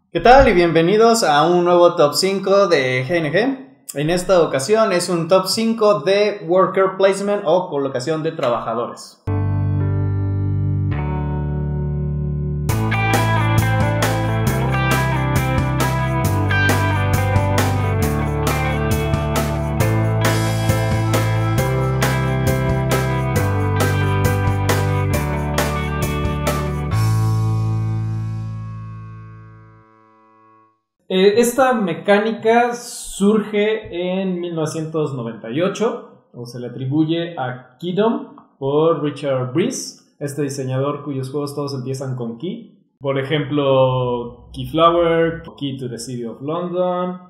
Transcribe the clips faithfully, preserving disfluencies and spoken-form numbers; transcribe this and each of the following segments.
¿Qué tal? Y bienvenidos a un nuevo Top cinco de G N G. En esta ocasión es un Top cinco de Worker Placement o colocación de trabajadores. Esta mecánica surge en mil novecientos noventa y ocho, o se le atribuye a Keydom por Richard Breeze, este diseñador cuyos juegos todos empiezan con Key. Por ejemplo, Keyflower, Key to the City of London,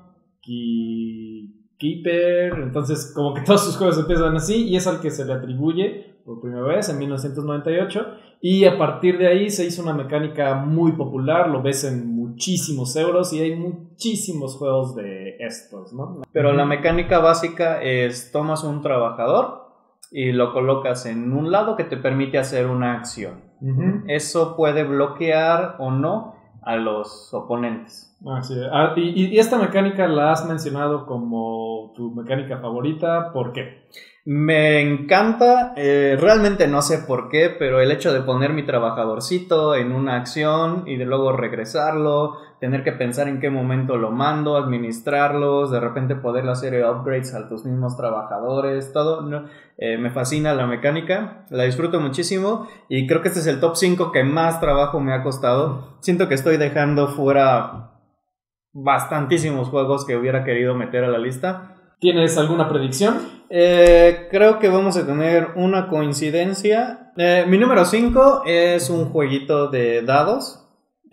Key Keeper. Entonces, como que todos sus juegos empiezan así, y es al que se le atribuye por primera vez en mil novecientos noventa y ocho. Y a partir de ahí se hizo una mecánica muy popular, lo ves en muchísimos euros y hay muchísimos juegos de estos, ¿no? Pero la mecánica básica es: tomas un trabajador y lo colocas en un lado que te permite hacer una acción. Uh-huh. Eso puede bloquear o no a los oponentes. Ah, sí. ah, y, y esta mecánica la has mencionado como tu mecánica favorita, ¿por qué? Me encanta, eh, realmente no sé por qué, pero el hecho de poner mi trabajadorcito en una acción y de luego regresarlo, tener que pensar en qué momento lo mando, administrarlos, de repente poder hacer upgrades a tus mismos trabajadores, todo, ¿no? eh, me fascina la mecánica, la disfruto muchísimo y creo que este es el top cinco que más trabajo me ha costado. Siento que estoy dejando fuera bastantísimos juegos que hubiera querido meter a la lista. ¿Tienes alguna predicción? Eh, creo que vamos a tener una coincidencia. Eh, mi número cinco es un jueguito de dados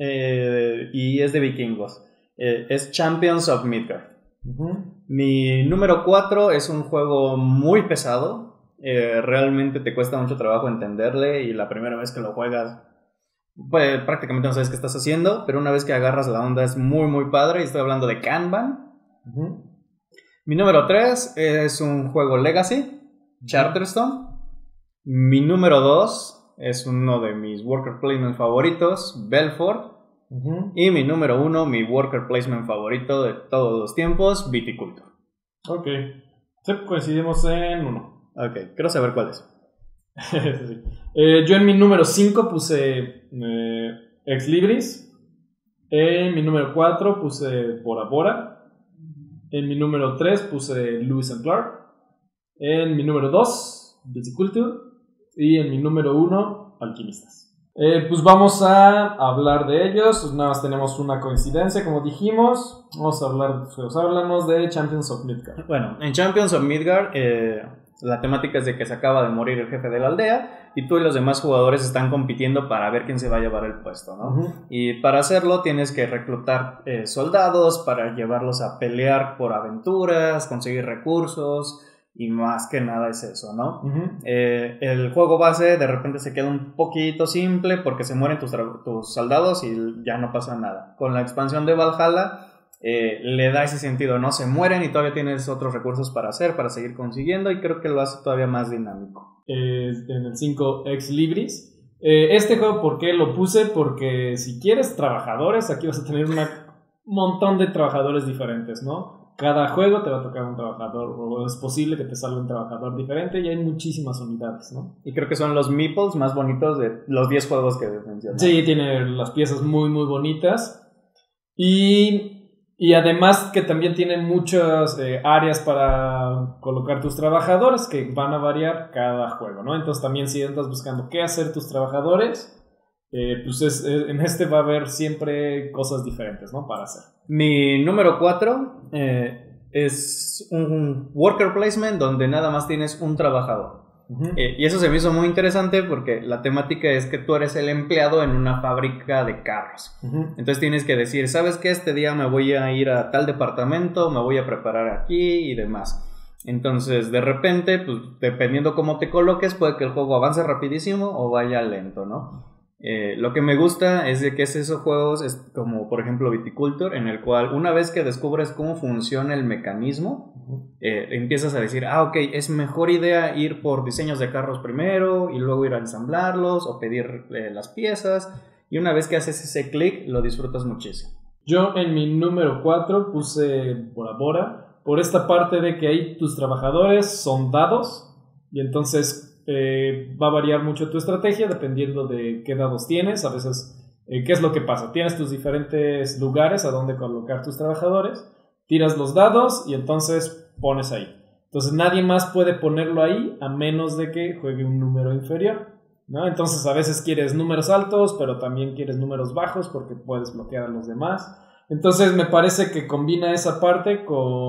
eh, y es de vikingos. Eh, es Champions of Midgard. Uh-huh. Mi número cuatro es un juego muy pesado. Eh, realmente te cuesta mucho trabajo entenderle y la primera vez que lo juegas, pues prácticamente no sabes qué estás haciendo, pero una vez que agarras la onda es muy muy padre. Y estoy hablando de Kanban. Uh-huh. Mi número tres es un juego Legacy, Charterstone. Mi número dos es uno de mis Worker Placement favoritos, Belfort. Uh-huh. Y mi número uno, mi Worker Placement favorito de todos los tiempos, Viticulture. Ok, sí, coincidimos en uno. Ok, quiero saber cuál es. sí. eh, yo en mi número cinco puse eh, Ex Libris. En mi número cuatro puse Bora Bora. En mi número tres puse Lewis and Clark. En mi número dos, Viticulture. Y en mi número uno, Alquimistas. Eh, pues vamos a hablar de ellos. Pues nada más tenemos una coincidencia, como dijimos. Vamos a hablar, pues, háblanos de Champions of Midgard. Bueno, en Champions of Midgard, eh, la temática es de que se acaba de morir el jefe de la aldea y tú y los demás jugadores están compitiendo para ver quién se va a llevar el puesto, ¿no? Uh-huh. Y para hacerlo tienes que reclutar eh, soldados para llevarlos a pelear por aventuras, conseguir recursos y más que nada es eso, ¿no? Uh-huh. Eh, el juego base de repente se queda un poquito simple porque se mueren tus, tra- tus soldados y ya no pasa nada. Con la expansión de Valhalla Eh, le da ese sentido, no se mueren y todavía tienes otros recursos para hacer, para seguir consiguiendo, y creo que lo hace todavía más dinámico. Eh, en el cinco, Ex Libris. Eh, este juego, ¿por qué lo puse? Porque si quieres trabajadores, aquí vas a tener un montón de trabajadores diferentes, ¿no? Cada juego te va a tocar un trabajador, o es posible que te salga un trabajador diferente, y hay muchísimas unidades, ¿no? Y creo que son los meeples más bonitos de los diez juegos que mencioné. Sí, tiene las piezas muy, muy bonitas. Y... Y además que también tiene muchas eh, áreas para colocar tus trabajadores que van a variar cada juego, ¿no? Entonces también si andas buscando qué hacer tus trabajadores, eh, pues es, es, en este va a haber siempre cosas diferentes, ¿no? Para hacer. Mi número cuatro eh, es un Worker Placement donde nada más tienes un trabajador. Uh-huh. Eh, y eso se me hizo muy interesante porque la temática es que tú eres el empleado en una fábrica de carros. Uh-huh. Entonces tienes que decir, ¿sabes qué? Este día me voy a ir a tal departamento, me voy a preparar aquí y demás. Entonces de repente, pues dependiendo cómo te coloques, puede que el juego avance rapidísimo o vaya lento, ¿no? Eh, lo que me gusta es de que es esos juegos es como por ejemplo Viticulture, en el cual una vez que descubres cómo funciona el mecanismo, eh, empiezas a decir, ah ok, es mejor idea ir por diseños de carros primero y luego ir a ensamblarlos o pedir eh, las piezas, y una vez que haces ese clic lo disfrutas muchísimo. Yo en mi número cuatro puse Bora Bora, por esta parte de que ahí tus trabajadores son dados, y entonces eh, va a variar mucho tu estrategia dependiendo de qué dados tienes. A veces, eh, ¿qué es lo que pasa? Tienes tus diferentes lugares a donde colocar tus trabajadores, tiras los dados y entonces pones ahí. Entonces nadie más puede ponerlo ahí a menos de que juegue un número inferior, ¿no? Entonces a veces quieres números altos, pero también quieres números bajos porque puedes bloquear a los demás. Entonces me parece que combina esa parte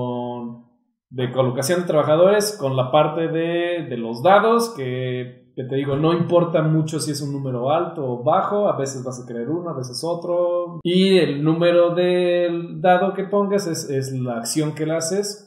con de colocación de trabajadores con la parte de, de los dados, que, que te digo, no importa mucho si es un número alto o bajo, a veces vas a querer uno, a veces otro. Y el número del dado que pongas es, es la acción que le haces,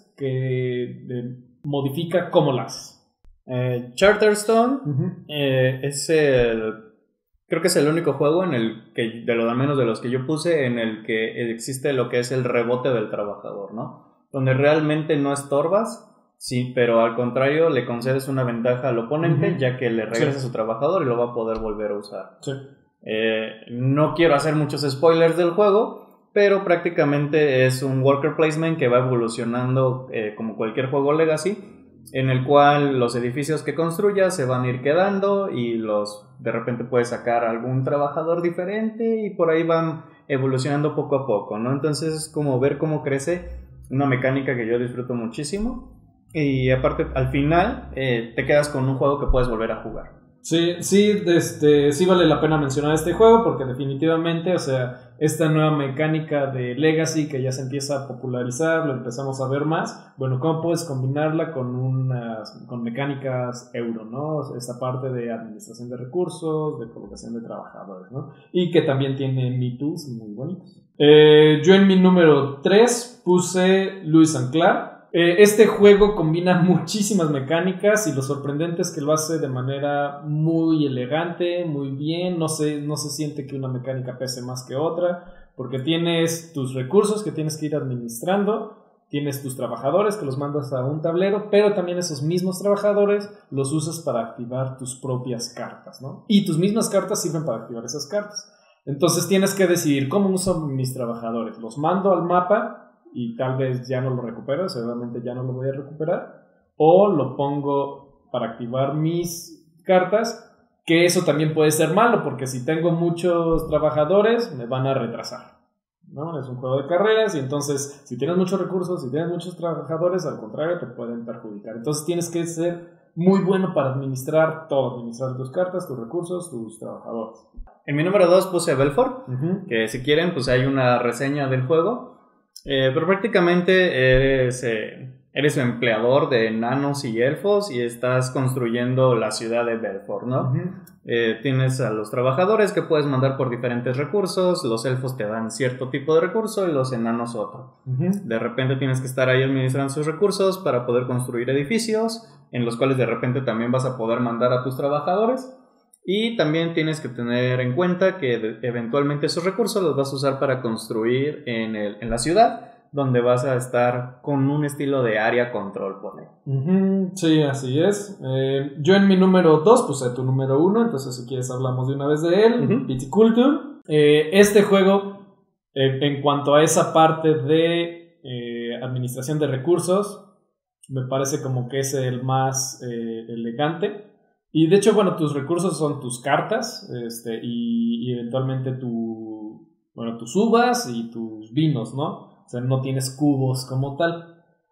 que de, modifica cómo la haces. Eh, Charterstone Uh-huh. eh, es el... Creo que es el único juego en el que, de lo al menos de los que yo puse, en el que existe lo que es el rebote del trabajador, ¿no? Donde realmente no estorbas, sí, pero al contrario le concedes una ventaja al oponente, uh-huh. ya que le regresa sí. a su trabajador y lo va a poder volver a usar. Sí. Eh, no quiero hacer muchos spoilers del juego, pero prácticamente es un worker placement que va evolucionando eh, como cualquier juego Legacy, en el cual los edificios que construyas se van a ir quedando y los de repente puedes sacar algún trabajador diferente y por ahí van evolucionando poco a poco, ¿no? Entonces es como ver cómo crece, una mecánica que yo disfruto muchísimo, y aparte al final eh, te quedas con un juego que puedes volver a jugar. Sí, sí, este, sí vale la pena mencionar este juego porque definitivamente, o sea, esta nueva mecánica de Legacy que ya se empieza a popularizar, lo empezamos a ver más. Bueno, ¿cómo puedes combinarla con unas, con mecánicas euro, ¿no? Esta parte de administración de recursos, de colocación de trabajadores, ¿no? Y que también tiene Me Tools muy bonitos. Eh, yo en mi número tres puse Lewis and Clark. Eh, este juego combina muchísimas mecánicas y lo sorprendente es que lo hace de manera muy elegante, muy bien. No se, no se siente que una mecánica pese más que otra, porque tienes tus recursos que tienes que ir administrando, tienes tus trabajadores que los mandas a un tablero, pero también esos mismos trabajadores los usas para activar tus propias cartas, ¿no? Y tus mismas cartas sirven para activar esas cartas. Entonces tienes que decidir cómo uso mis trabajadores. Los mando al mapa y tal vez ya no lo recupero, seguramente ya no lo voy a recuperar, o lo pongo para activar mis cartas, que eso también puede ser malo, porque si tengo muchos trabajadores me van a retrasar, ¿no? Es un juego de carreras y entonces si tienes muchos recursos, si tienes muchos trabajadores, al contrario te pueden perjudicar. Entonces tienes que ser muy bueno para administrar todo, administrar tus cartas, tus recursos, tus trabajadores. En mi número dos puse Belfort, Uh-huh. que si quieren pues hay una reseña del juego. Eh, pero prácticamente eres, eh, eres un empleador de enanos y elfos y estás construyendo la ciudad de Belfort, ¿no? Uh-huh. Eh, tienes a los trabajadores que puedes mandar por diferentes recursos, los elfos te dan cierto tipo de recurso y los enanos otro. Uh-huh. De repente tienes que estar ahí administrando sus recursos para poder construir edificios, en los cuales de repente también vas a poder mandar a tus trabajadores. Y también tienes que tener en cuenta que de, eventualmente esos recursos los vas a usar para construir en, el, en la ciudad, donde vas a estar con un estilo de área control, por ahí. Uh-huh. Sí, así es. Eh, yo en mi número dos puse tu número uno, entonces si quieres hablamos de una vez de él. Uh-huh. Viticulture. Eh, este juego, eh, en cuanto a esa parte de eh, administración de recursos, me parece como que es el más eh, elegante. Y de hecho, bueno, tus recursos son tus cartas, este, y, y eventualmente tu, bueno, tus uvas y tus vinos, ¿no? O sea, no tienes cubos como tal.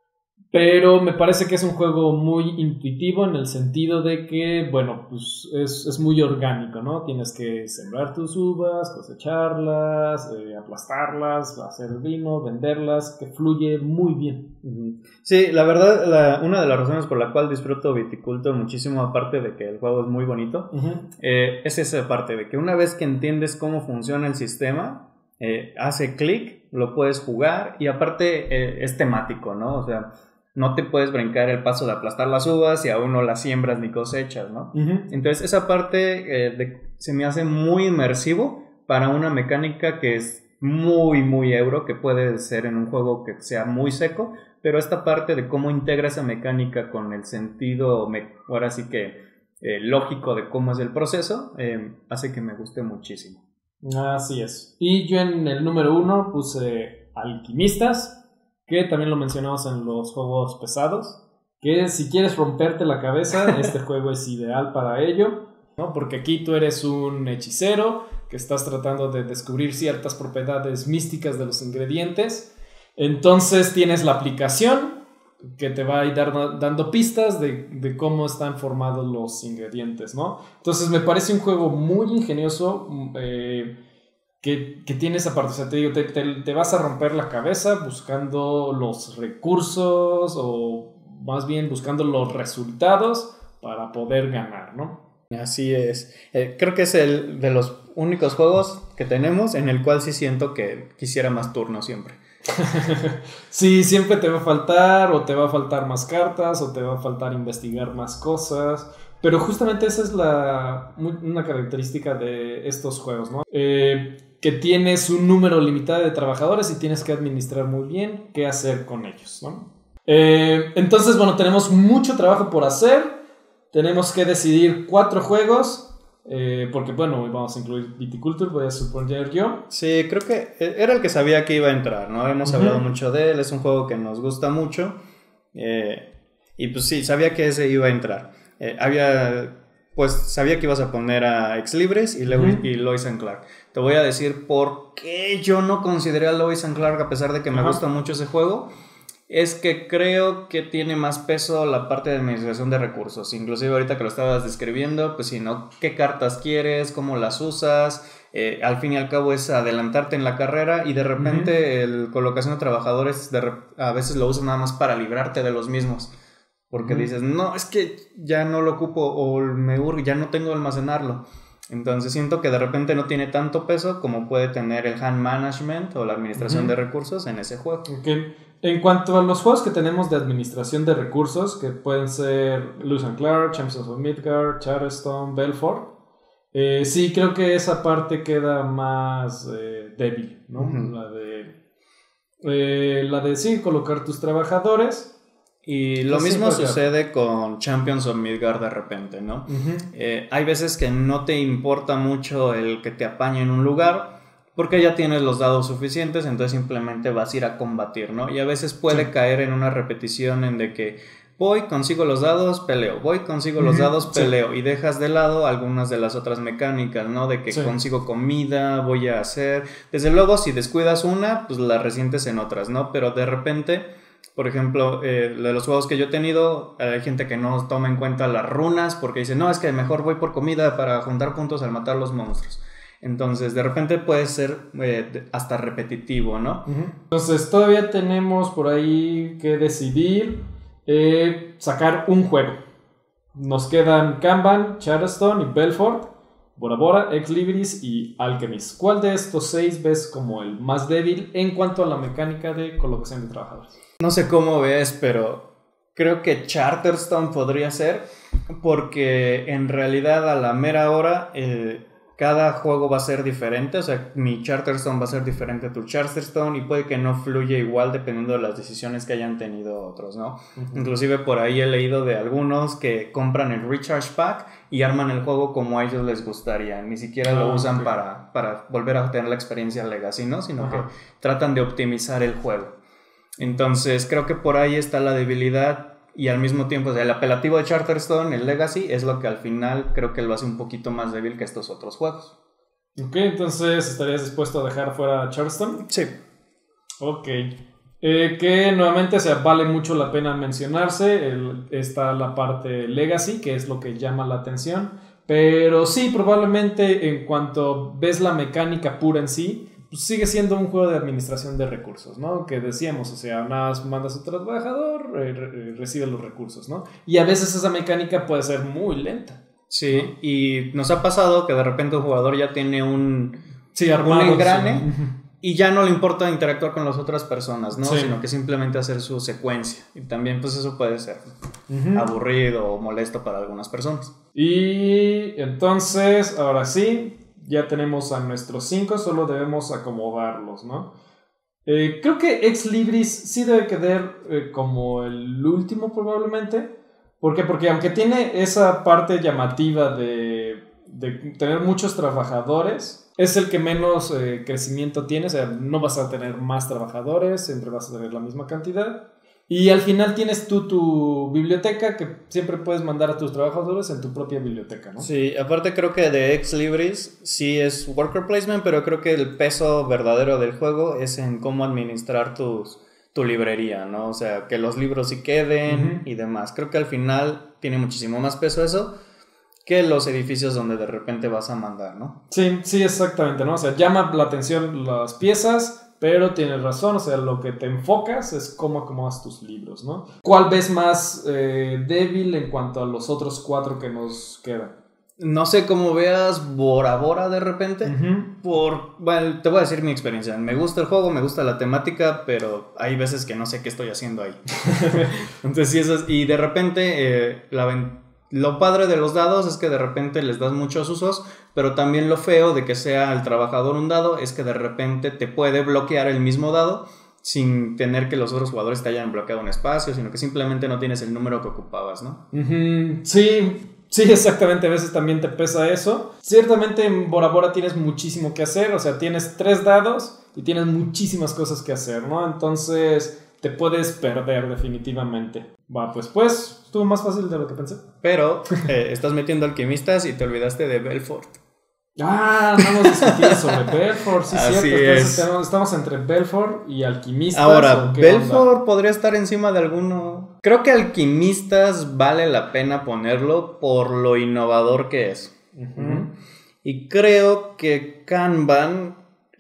Pero me parece que es un juego muy intuitivo en el sentido de que, bueno, pues es, es muy orgánico, ¿no? Tienes que sembrar tus uvas, cosecharlas, eh, aplastarlas, hacer vino, venderlas, que fluye muy bien. Sí, la verdad, la, una de las razones por la cual disfruto Viticulture muchísimo, aparte de que el juego es muy bonito, Uh-huh. eh, es esa parte de que una vez que entiendes cómo funciona el sistema, eh, hace clic, lo puedes jugar y aparte eh, es temático, ¿no? O sea, no te puedes brincar el paso de aplastar las uvas y aún no las siembras ni cosechas, ¿no? Uh-huh. Entonces esa parte eh, de, se me hace muy inmersivo para una mecánica que es muy, muy euro, que puede ser en un juego que sea muy seco, pero esta parte de cómo integra esa mecánica con el sentido, me, ahora sí que eh, lógico de cómo es el proceso, eh, hace que me guste muchísimo. Así es. Y yo en el número uno puse Alquimistas, que también lo mencionamos en los juegos pesados, que si quieres romperte la cabeza, este juego es ideal para ello, ¿no? Porque aquí tú eres un hechicero que estás tratando de descubrir ciertas propiedades místicas de los ingredientes. Entonces tienes la aplicación que te va a ir dar, dando pistas de, de cómo están formados los ingredientes, ¿no? Entonces me parece un juego muy ingenioso, eh, que, que tiene esa parte. O sea, te digo, te, te, te vas a romper la cabeza buscando los recursos o más bien buscando los resultados para poder ganar, ¿no? Así es. Eh, creo que es el de los únicos juegos que tenemos en el cual sí siento que quisiera más turnos siempre. Sí, siempre te va a faltar, o te va a faltar más cartas, o te va a faltar investigar más cosas. Pero justamente esa es la, una característica de estos juegos, ¿no? Eh, que tienes un número limitado de trabajadores y tienes que administrar muy bien qué hacer con ellos, ¿no? Eh, entonces, bueno, tenemos mucho trabajo por hacer. Tenemos que decidir cuatro juegos. Eh, porque bueno, vamos a incluir Viticulture, voy a suponer yo. Sí, creo que era el que sabía que iba a entrar, ¿no? Hemos uh-huh. hablado mucho de él, es un juego que nos gusta mucho. Eh, y pues sí, sabía que ese iba a entrar. Eh, había, pues sabía que ibas a poner a Ex Libris y, Lewis, uh-huh. y Lois and Clark. Te voy a decir por qué yo no consideré a Lois and Clark a pesar de que me uh-huh. gusta mucho ese juego. Es que creo que tiene más peso la parte de administración de recursos. Inclusive ahorita que lo estabas describiendo, pues si no, qué cartas quieres, cómo las usas. Eh, al fin y al cabo es adelantarte en la carrera y de repente uh-huh. el colocación de trabajadores de rep- a veces lo usas nada más para librarte de los mismos. Porque uh-huh. dices, no, es que ya no lo ocupo o me urge, ya no tengo que almacenarlo. Entonces siento que de repente no tiene tanto peso como puede tener el hand management o la administración uh-huh. de recursos en ese juego. Okay. En cuanto a los juegos que tenemos de administración de recursos, que pueden ser Lewis and Clark, Champions of Midgard, Charterstone, Belfort, eh, sí creo que esa parte queda más eh, débil, ¿no? Uh-huh. La de eh, la de sí, colocar tus trabajadores. Y lo pues mismo sí, sucede con Champions of Midgard de repente, ¿no? Uh-huh. Eh, hay veces que no te importa mucho el que te apañe en un lugar porque ya tienes los dados suficientes, entonces simplemente vas a ir a combatir, ¿no? Y a veces puede sí. caer en una repetición en de que voy, consigo los dados, peleo, voy, consigo uh-huh. los dados, peleo, sí. y dejas de lado algunas de las otras mecánicas, ¿no? De que sí. consigo comida, voy a hacer... Desde luego, si descuidas una, pues la resientes en otras, ¿no? Pero de repente... Por ejemplo, eh, de los juegos que yo he tenido, hay gente que no toma en cuenta las runas porque dice, no, es que mejor voy por comida para juntar puntos al matar los monstruos. Entonces, de repente puede ser eh, hasta repetitivo, ¿no? Uh-huh. Entonces, todavía tenemos por ahí que decidir eh, sacar un juego. Nos quedan Kanban, Charterstone y Belfort, Bora Bora, Ex Libris y Alchemist. ¿Cuál de estos seis ves como el más débil en cuanto a la mecánica de colocación de trabajadores? No sé cómo ves, pero creo que Charterstone podría ser, porque en realidad a la mera hora eh, cada juego va a ser diferente. O sea, mi Charterstone va a ser diferente a tu Charterstone y puede que no fluya igual dependiendo de las decisiones que hayan tenido otros, ¿no? Uh-huh. Inclusive por ahí he leído de algunos que compran el Recharge Pack y arman el juego como a ellos les gustaría. Ni siquiera oh, lo usan okay. para, para volver a tener la experiencia Legacy, ¿no? Sino uh-huh. que tratan de optimizar el juego. Entonces creo que por ahí está la debilidad y al mismo tiempo, o sea, el apelativo de Charterstone, el Legacy, es lo que al final creo que lo hace un poquito más débil que estos otros juegos. Ok, entonces ¿estarías dispuesto a dejar fuera Charterstone? Sí. Ok. Eh, que nuevamente, o sea, vale mucho la pena mencionarse. El, está la parte Legacy, que es lo que llama la atención. Pero sí, probablemente en cuanto ves la mecánica pura en sí, pues sigue siendo un juego de administración de recursos, ¿no? Que decíamos, o sea, nada más mandas a otro trabajador, eh, re- recibe los recursos, ¿no? Y a veces esa mecánica puede ser muy lenta. Sí, ¿no? Y nos ha pasado que de repente un jugador ya tiene un, sí, armado, un engrane sí. y ya no le importa interactuar con las otras personas, ¿no? Sí. Sino que simplemente hacer su secuencia. Y también, pues, eso puede ser uh-huh. aburrido o molesto para algunas personas. Y entonces, ahora sí, ya tenemos a nuestros cinco, solo debemos acomodarlos, ¿no? Eh, creo que Ex Libris sí debe quedar eh, como el último probablemente. ¿Por qué? Porque aunque tiene esa parte llamativa de, de tener muchos trabajadores, es el que menos eh, crecimiento tiene. O sea, no vas a tener más trabajadores, siempre vas a tener la misma cantidad. Y al final tienes tú tu biblioteca, que siempre puedes mandar a tus trabajadores en tu propia biblioteca, ¿no? Sí, aparte creo que de Ex Libris sí es worker placement, pero creo que el peso verdadero del juego es en cómo administrar tus, tu librería, ¿no? O sea, que los libros sí queden uh-huh. y demás. Creo que al final tiene muchísimo más peso eso que los edificios donde de repente vas a mandar, ¿no? Sí, sí, exactamente, ¿no? O sea, llama la atención las piezas, pero tienes razón, o sea, lo que te enfocas es cómo acomodas tus libros, ¿no? ¿Cuál ves más eh, débil en cuanto a los otros cuatro que nos quedan? No sé cómo veas Bora Bora de repente. Uh-huh. Por, bueno, te voy a decir mi experiencia. Me gusta el juego, me gusta la temática, pero hay veces que no sé qué estoy haciendo ahí. Entonces, sí, eso es, y de repente, eh, la, lo padre de los dados es que de repente les das muchos usos, pero también lo feo de que sea el trabajador un dado es que de repente te puede bloquear el mismo dado sin tener que los otros jugadores te hayan bloqueado un espacio, sino que simplemente no tienes el número que ocupabas, ¿no? Uh-huh. Sí, sí, exactamente, a veces también te pesa eso. Ciertamente en Bora Bora tienes muchísimo que hacer, o sea, tienes tres dados y tienes muchísimas cosas que hacer, ¿no? Entonces te puedes perder definitivamente. Va, pues pues, estuvo más fácil de lo que pensé. Pero eh, estás metiendo alquimistas y te olvidaste de Belfort. Ah, no hemos discutido sobre Belfort, sí, Así cierto. Entonces es. tenemos, estamos entre Belfort y alquimistas. Ahora, Belfort onda? Podría estar encima de alguno. Creo que alquimistas vale la pena ponerlo por lo innovador que es. Uh-huh. Y creo que Kanban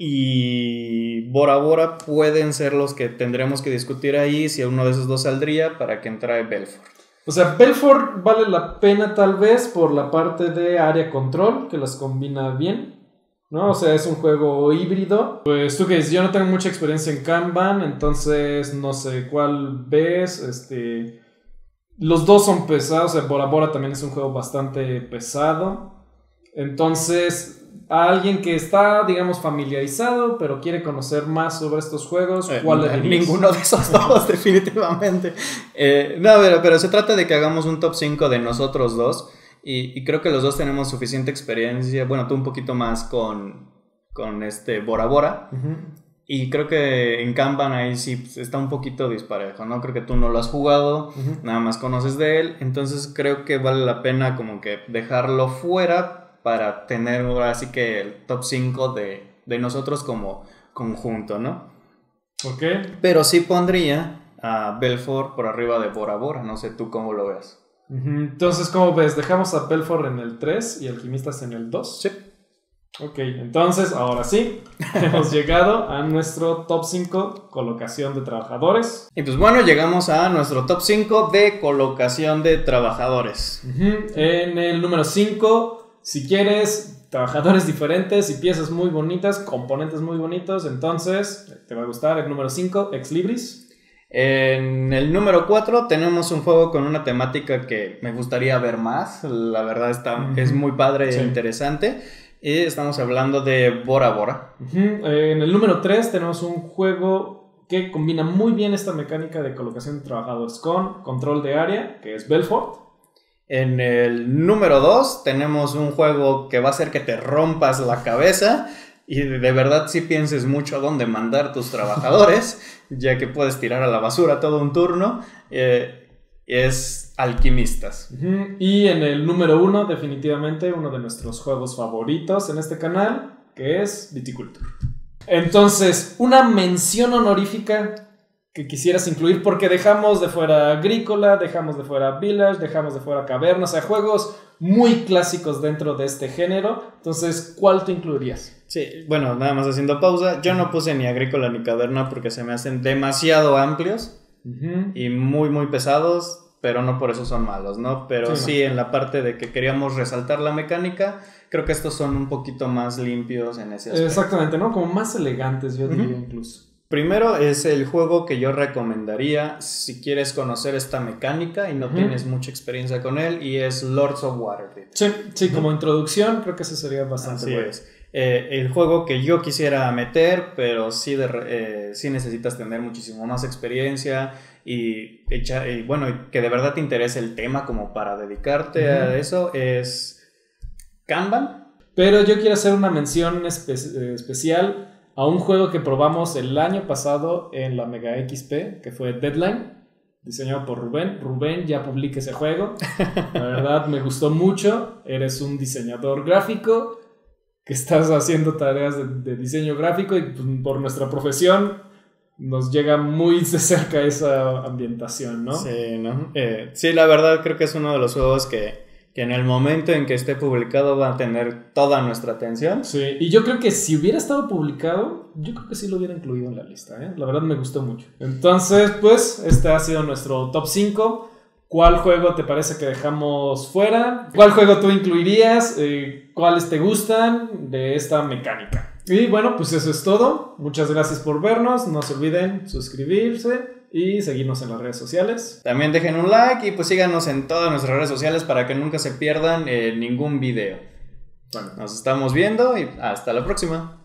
y Bora Bora pueden ser los que tendremos que discutir ahí, si uno de esos dos saldría para que entre Belfort. O sea, Belfort vale la pena tal vez por la parte de área control, que las combina bien, ¿no? O sea, es un juego híbrido. Pues tú que dices, yo no tengo mucha experiencia en Kanban, entonces no sé cuál ves. Este, los dos son pesados, o sea, Bora Bora también es un juego bastante pesado. Entonces, a alguien que está, digamos, familiarizado, pero quiere conocer más sobre estos juegos, ¿cuál eh, le dirías? Ninguno de esos dos, definitivamente. Eh, no, pero, pero se trata de que hagamos un top cinco de nosotros dos, y, y creo que los dos tenemos suficiente experiencia, bueno, tú un poquito más con, con este Bora Bora, uh-huh. y creo que en Kanban ahí sí está un poquito disparejo, ¿no? Creo que tú no lo has jugado, uh-huh. nada más conoces de él, entonces creo que vale la pena como que dejarlo fuera para tener ahora sí que el top cinco de, de nosotros como conjunto, ¿no? Ok. Pero sí pondría a Belfort por arriba de Bora Bora, no sé tú cómo lo ves. Uh-huh. Entonces, ¿cómo ves? ¿Dejamos a Belfort en el tres y Alquimistas en el dos? Sí. Ok, entonces, ahora sí, hemos llegado a nuestro top cinco, colocación de trabajadores. Y pues bueno, llegamos a nuestro top cinco de colocación de trabajadores. Uh-huh. En el número cinco... Si quieres trabajadores diferentes y piezas muy bonitas, componentes muy bonitos, entonces te va a gustar el número cinco, Ex Libris. En el número cuatro tenemos un juego con una temática que me gustaría ver más. La verdad está, uh-huh. es muy padre e sí. interesante. Y estamos hablando de Bora Bora. Uh-huh. En el número tres tenemos un juego que combina muy bien esta mecánica de colocación de trabajadores con control de área, que es Belfort. En el número dos tenemos un juego que va a hacer que te rompas la cabeza y de verdad sí pienses mucho a dónde mandar tus trabajadores, ya que puedes tirar a la basura todo un turno, eh, es Alquimistas. Uh-huh. Y en el número uno, definitivamente uno de nuestros juegos favoritos en este canal, que es Viticulture. Entonces, una mención honorífica que quisieras incluir, porque dejamos de fuera Agrícola, dejamos de fuera Village, dejamos de fuera Caverna, o sea, juegos muy clásicos dentro de este género. Entonces, ¿cuál te incluirías? Sí, bueno, nada más haciendo pausa, yo no puse ni Agrícola ni Caverna porque se me hacen demasiado amplios uh-huh. y muy muy pesados, pero no por eso son malos, ¿no? Pero sí, sí en la parte de que queríamos resaltar la mecánica, creo que estos son un poquito más limpios en ese aspecto. Exactamente, ¿no? Como más elegantes, yo diría uh-huh. incluso. Primero es el juego que yo recomendaría si quieres conocer esta mecánica y no uh-huh. tienes mucha experiencia con él, y es Lords of Waterdeep. Sí, sí, como uh-huh. introducción creo que ese sería bastante Así bueno. Es. Eh, el juego que yo quisiera meter, pero sí, de, eh, sí necesitas tener muchísimo más experiencia y, echa, y bueno, que de verdad te interese el tema como para dedicarte uh-huh. a eso, es Kanban. Pero yo quiero hacer una mención espe- especial a un juego que probamos el año pasado en la Mega X P, que fue Deadline, diseñado por Rubén. Rubén, ya publiqué ese juego. La verdad me gustó mucho. Eres un diseñador gráfico que estás haciendo tareas de, de diseño gráfico y pues, por nuestra profesión nos llega muy de cerca esa ambientación, ¿no? Sí, ¿no? Eh, sí, la verdad creo que es uno de los juegos que, que en el momento en que esté publicado va a tener toda nuestra atención. Sí, y yo creo que si hubiera estado publicado, yo creo que sí lo hubiera incluido en la lista, ¿eh? La verdad me gustó mucho. Entonces, pues, este ha sido nuestro top cinco. ¿Cuál juego te parece que dejamos fuera? ¿Cuál juego tú incluirías? Eh, ¿Cuáles te gustan de esta mecánica? Y bueno, pues eso es todo. Muchas gracias por vernos. No se olviden suscribirse y seguirnos en las redes sociales. También dejen un like y pues síganos en todas nuestras redes sociales para que nunca se pierdan eh, ningún video. Bueno, nos estamos viendo y hasta la próxima.